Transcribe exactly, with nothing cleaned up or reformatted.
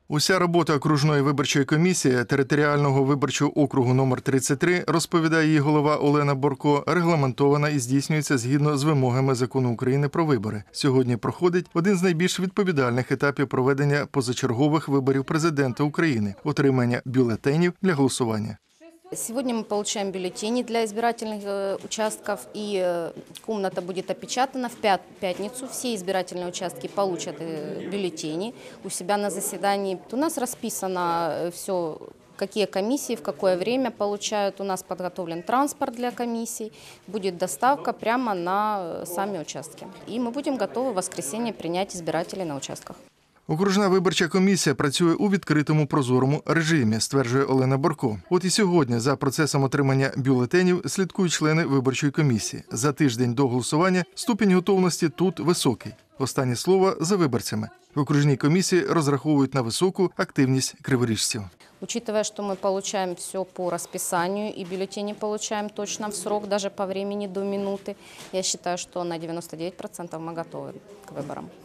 Уся робота окружної виборчої комісії територіального виборчого округу номер тридцять три, розповідає її голова Олена Борко, регламентована і здійснюється згідно з вимогами Закону України про вибори. Сьогодні проходить один з найбільш відповідальних етапів проведення позачергових виборів президента України – отримання бюлетенів для голосування. Сегодня мы получаем бюллетени для избирательных участков, и комната будет опечатана. В пятницу все избирательные участки получат бюллетени у себя на заседании. У нас расписано все, какие комиссии в какое время получают. У нас подготовлен транспорт для комиссий. Будет доставка прямо на сами участки. И мы будем готовы в воскресенье принять избирателей на участках. Окружна виборча комісія працює у відкритому прозорому режимі, стверджує Олена Борко. От і сьогодні за процесом отримання бюлетенів слідкують члени виборчої комісії. За тиждень до голосування ступінь готовності тут високий. Останнє слово за виборцями. В окружній комісії розраховують на високу активність криворіжців. Учитывая, что мы получаем все по расписанию и бюллетени получаем точно в срок, даже по времени до минуты, я считаю, что на девяносто девять процентов мы готовы к выборам.